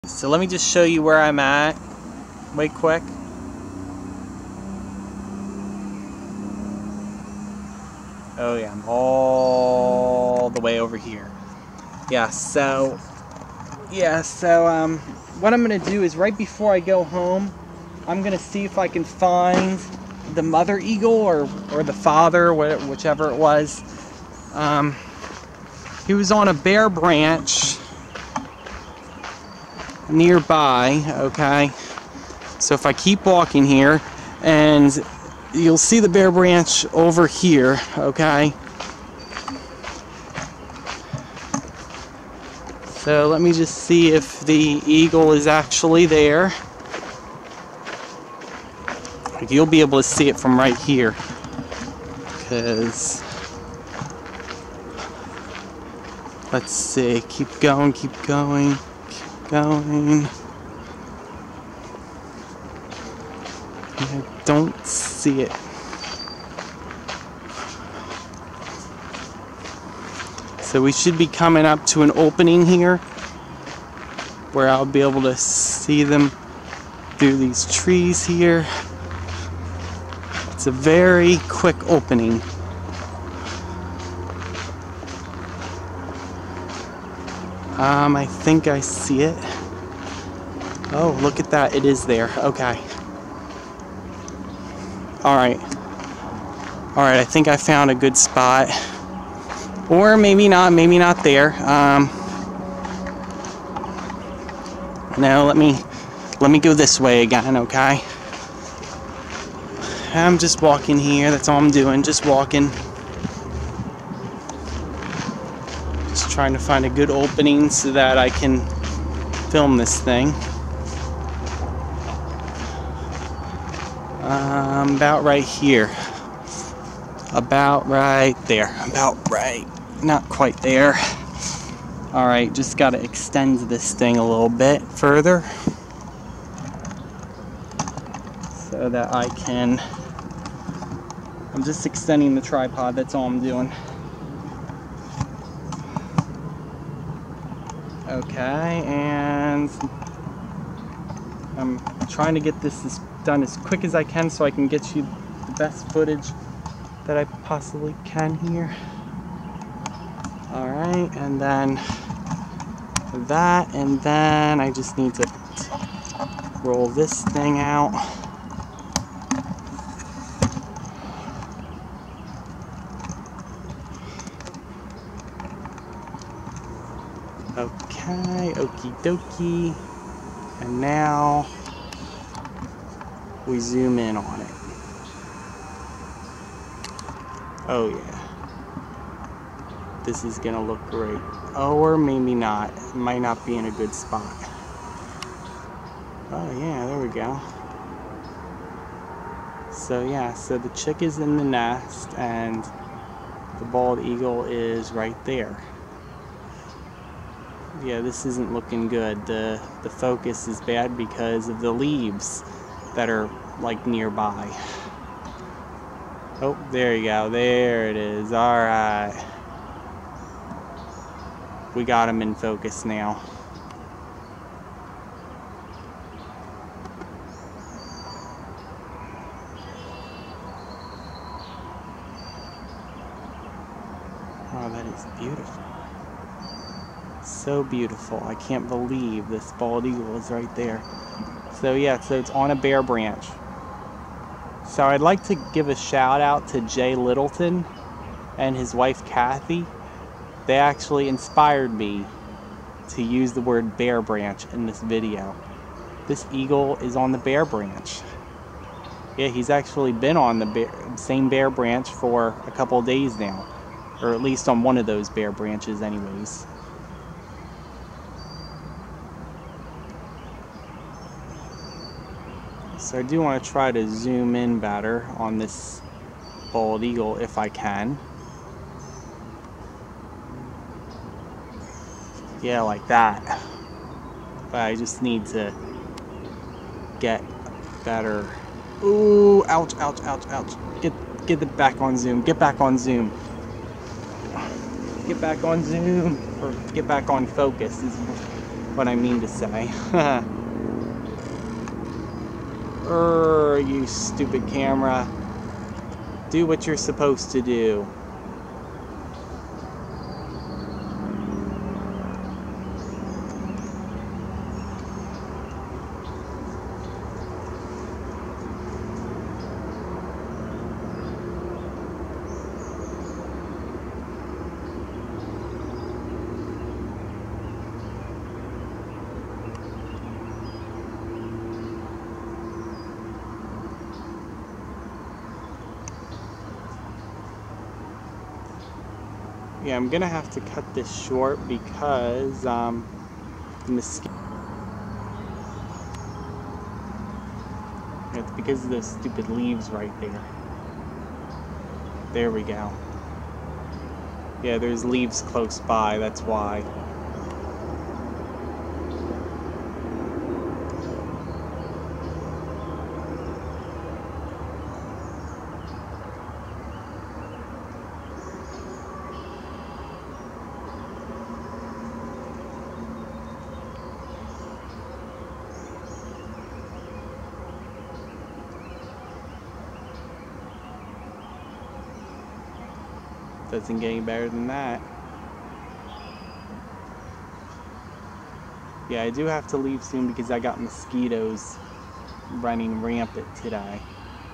So let me just show you where I'm at. Wait quick. Oh yeah, I'm all the way over here. So what I'm gonna do is right before I go home, I'm gonna see if I can find the mother eagle or the father, whichever it was. He was on a bare branch nearby, okay? So if I keep walking here, and you'll see the bare branch over here, okay? So let me just see if the eagle is actually there. You'll be able to see it from right here, because let's see, keep going, keep going, keep going. I don't see it. So we should be coming up to an opening here where I'll be able to see them through these trees here. It's a very quick opening. I think I see it. Oh, look at that, it is there. Okay. Alright, I think I found a good spot. Or maybe not there. No, let me go this way again, okay? I'm just walking here, that's all I'm doing, just walking. Just trying to find a good opening so that I can film this thing. About right here. About right there. About right. Not quite there. Alright, just gotta extend this thing a little bit further so that I can. I'm just extending the tripod, that's all I'm doing. Okay, and I'm trying to get this done as quick as I can so I can get you the best footage that I possibly can here. Alright, and then that, and then I just need to roll this thing out. Okay, okie dokie. And now we zoom in on it. Oh yeah. This is gonna look great. Oh, or maybe not. It might not be in a good spot. Oh yeah, there we go. So yeah, so the chick is in the nest and the bald eagle is right there. Yeah, this isn't looking good. The focus is bad because of the leaves that are like nearby. Oh, there you go. There it is. Alright. We got him in focus now. Oh, that is beautiful. So beautiful. I can't believe this bald eagle is right there. So yeah, so it's on a bare branch. So I'd like to give a shout out to Jay Littleton and his wife Kathy. They actually inspired me to use the word bare branch in this video. This eagle is on the bare branch. Yeah, he's actually been on the same bare branch for a couple of days now. Or at least on one of those bare branches anyways. So I do want to try to zoom in better on this bald eagle if I can. Yeah, like that. But I just need to get better. Ooh, ouch, ouch, ouch, ouch. Get it back on zoom. Get back on zoom. Get back on zoom. Or get back on focus. what I mean to say. You stupid camera. Do what you're supposed to do. Yeah, I'm gonna have to cut this short because the mosquito. It's because of those stupid leaves right there. There we go. Yeah, there's leaves close by, that's why. Doesn't get any better than that. Yeah, I do have to leave soon because I got mosquitoes running rampant today.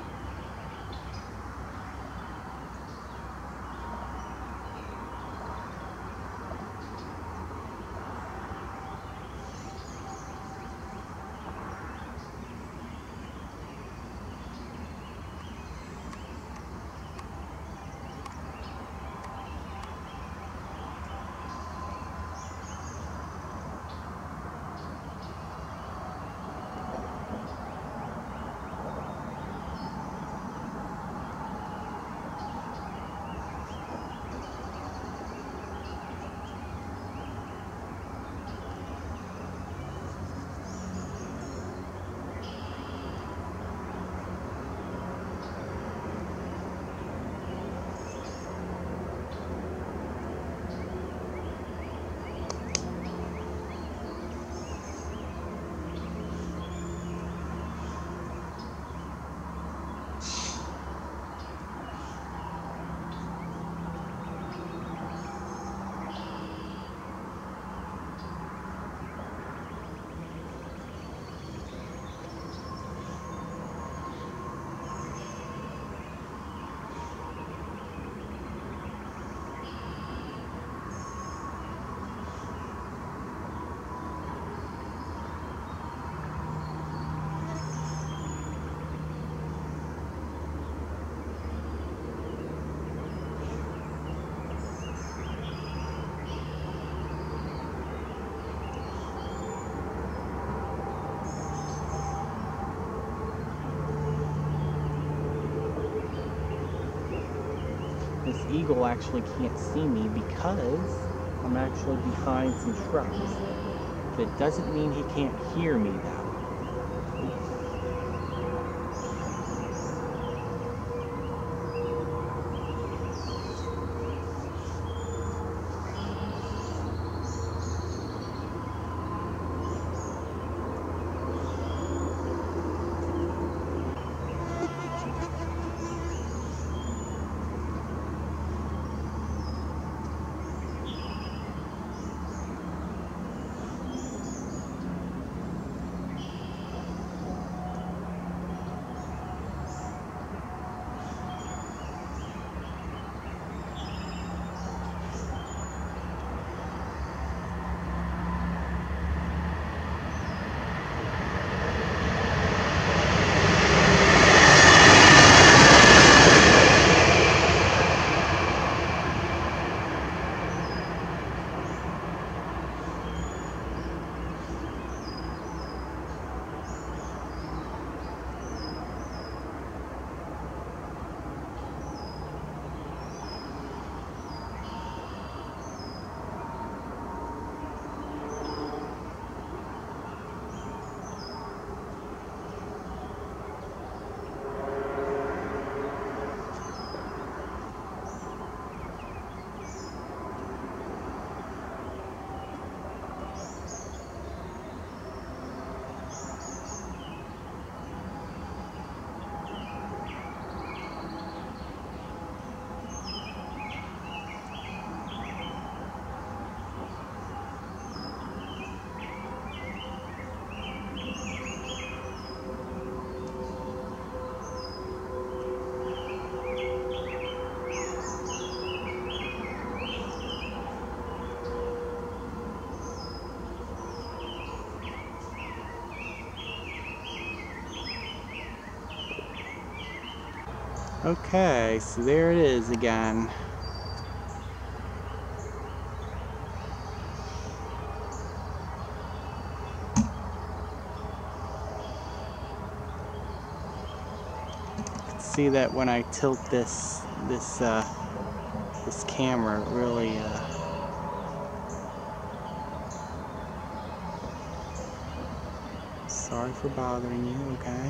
This eagle actually can't see me because I'm actually behind some shrubs. That doesn't mean he can't hear me though. Okay, so there it is again. See that when I tilt this camera, it really sorry for bothering you, okay?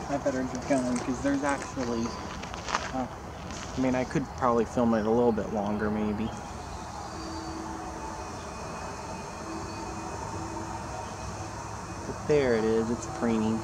I better get going because there's actually, I mean, I could probably film it a little bit longer maybe. But there it is, it's preening.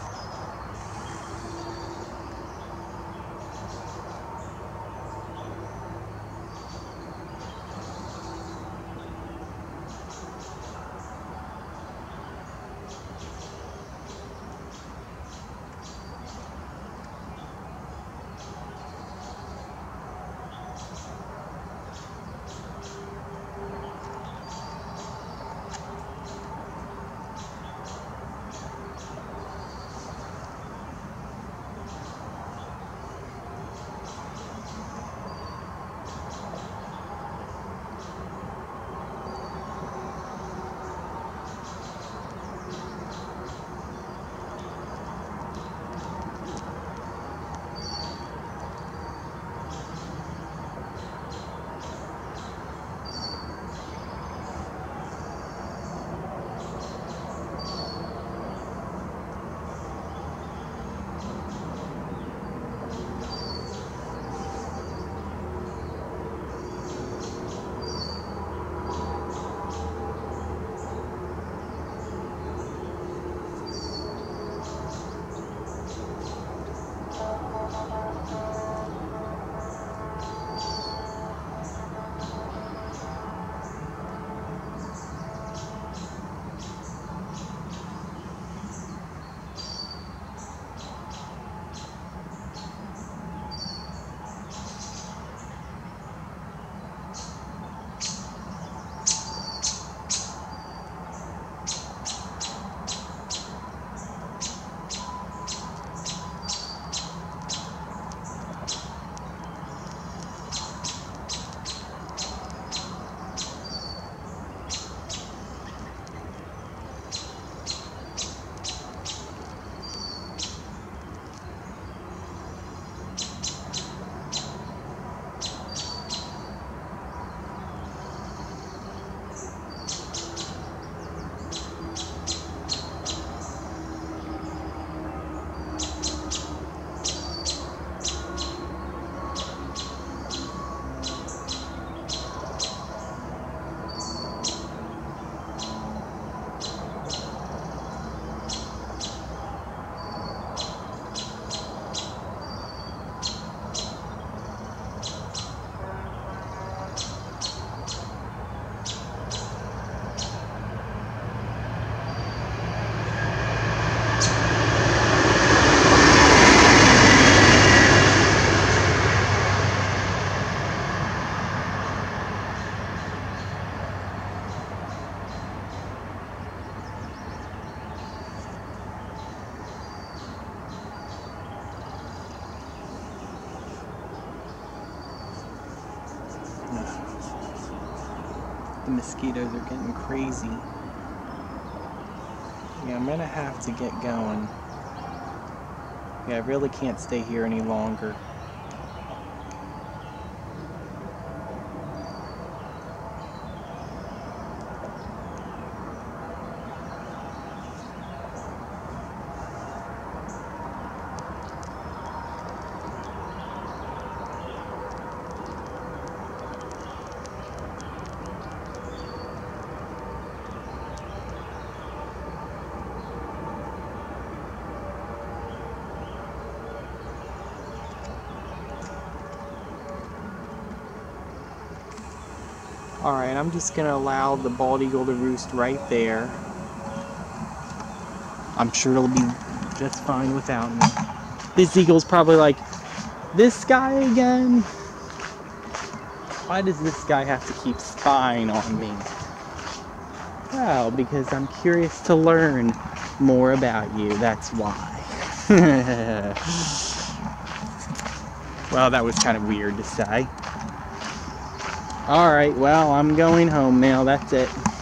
The mosquitoes are getting crazy. Yeah, I'm gonna have to get going. Yeah, I really can't stay here any longer. Alright, I'm just gonna allow the bald eagle to roost right there. I'm sure it'll be just fine without me. This eagle's probably like, this guy again? Why does this guy have to keep spying on me? Well, because I'm curious to learn more about you, that's why. Well, that was kind of weird to say. Alright, well, I'm going home now, that's it.